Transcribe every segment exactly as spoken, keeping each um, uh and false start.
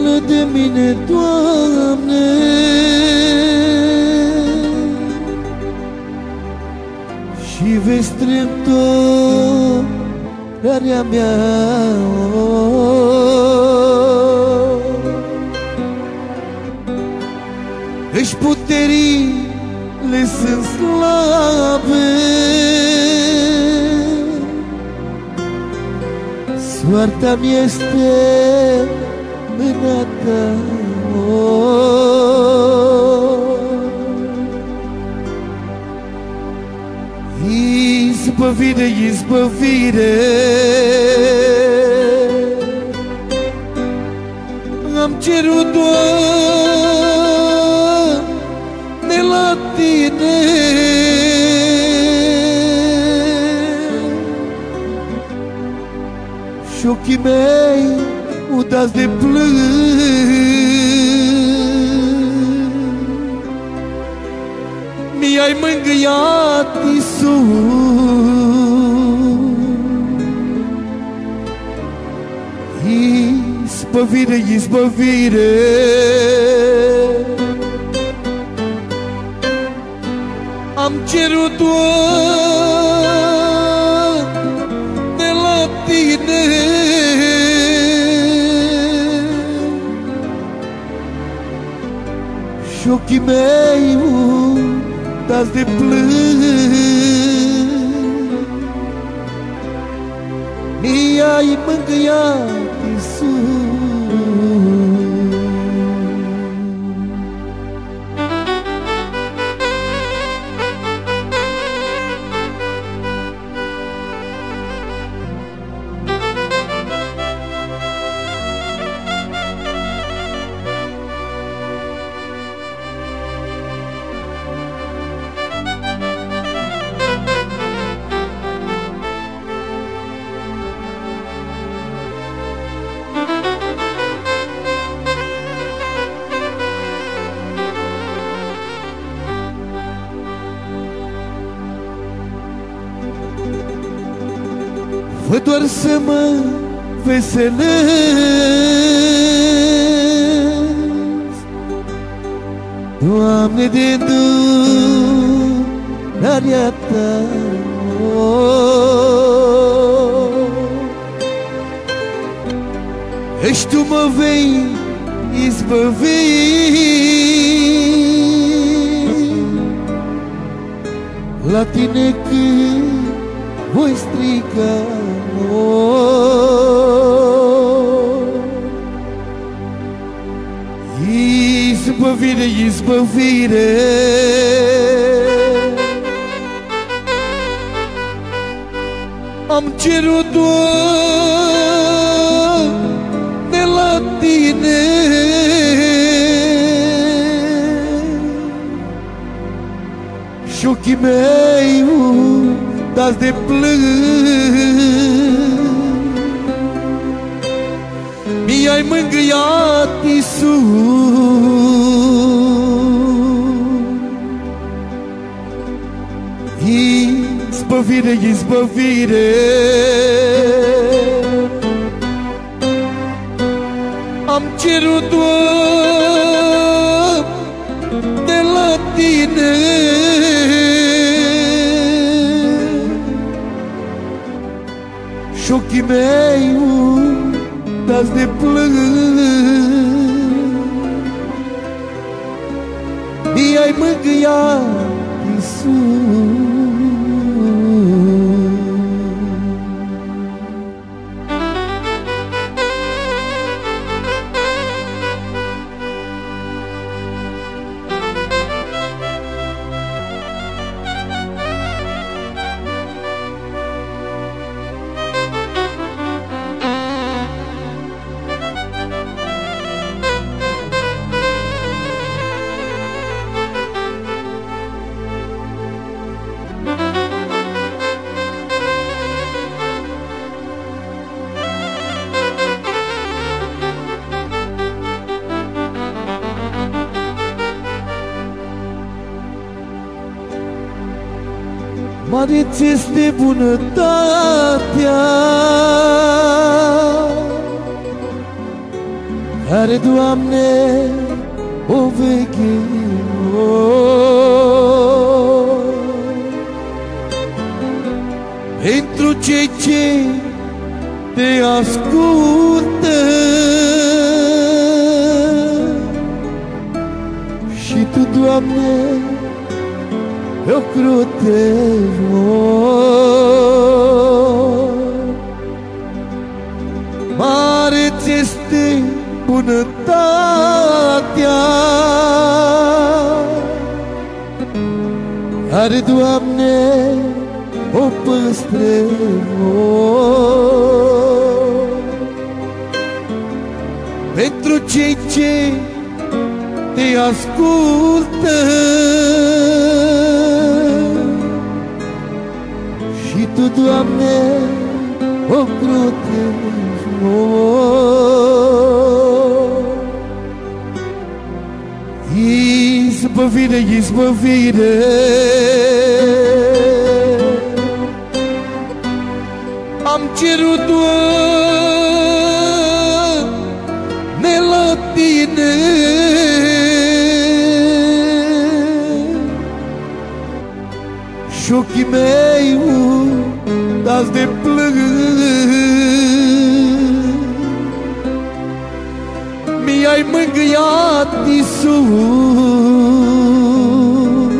milă de mine, Doamne, și vei strâmtorarea mea. Își puterile sunt slabe, soarta-mi este mâna ta. Izbăvire, izbăvire, am cerut doar de la tine, și ochii mei udați de plâns mi-ai mângâiat, Iisus. Izbăvire, izbăvire, am cerut doar de la tine, și ochii mei udați de plâns mi-ai mângâiat, Iisus. Vă doar să mă veselesc, Doamne, de îndurarea ta. Căci tu mă vei izbăvi, la tine când voi striga. Izbăvire, izbăvire, am cerut doar de la tine, și ochii mei udați de plâns mi-ai mângâiat, Iisus. Izbăvire, izbăvire, am cerut doar de la tine, și ochii mei udați de plâns mi-ai mângâiat, Iisus. Mare-ți este bunătatea, care, Doamne, o vechim. Pentru cei ce te ascultă și Tu, Doamne, o crotești mult. Mare-ți este bunătatea care, Doamne, o păstrezi pentru cei ce te ascultă și Tu, Doamne, o crotești izbăvire, izbăvire am cerut, Doamne, la Tine și ochii mei udați de plâns mi-ai mângâiat, Iisus.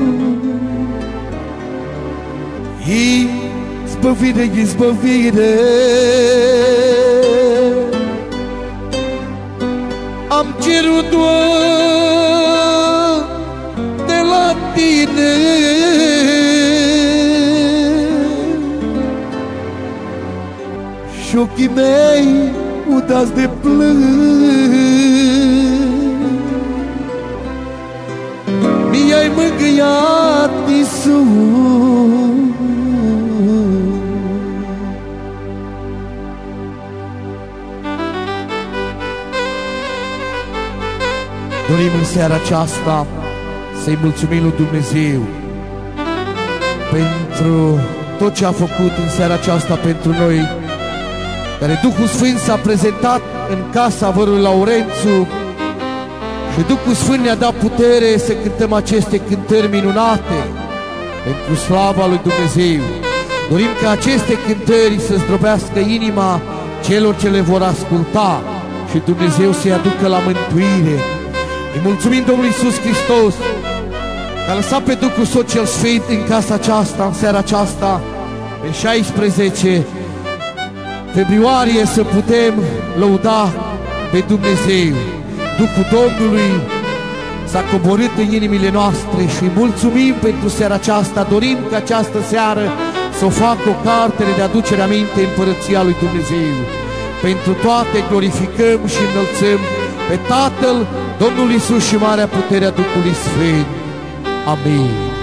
Izbăvire, izbăvire am cerut, Doamne, la Tine și ochii mei udați de plâns mi-ai mângâiat, Iisus. Dorim în seara aceasta să-i mulțumim lui Dumnezeu pentru tot ce a făcut în seara aceasta pentru noi, care Duhul Sfânt s-a prezentat în casa vărului Laurențiu și Duhul Sfânt ne-a dat putere să cântăm aceste cântări minunate pentru slava lui Dumnezeu. Dorim ca aceste cântări să zdrobească inima celor ce le vor asculta și Dumnezeu să-i aducă la mântuire. Îi mulțumim Domnului Iisus Hristos că a lăsat pe Duhul Său cel Sfânt în casa aceasta, în seara aceasta, pe șaisprezece februarie, să putem lăuda pe Dumnezeu. Duhul Domnului s-a coborât în inimile noastre și mulțumim pentru seara aceasta. Dorim ca această seară să o facă o cartere de aducere aminte în Împărăția lui Dumnezeu. Pentru toate glorificăm și înălțăm pe Tatăl, Domnul Iisus și marea puterea Duhului Sfânt. Amin.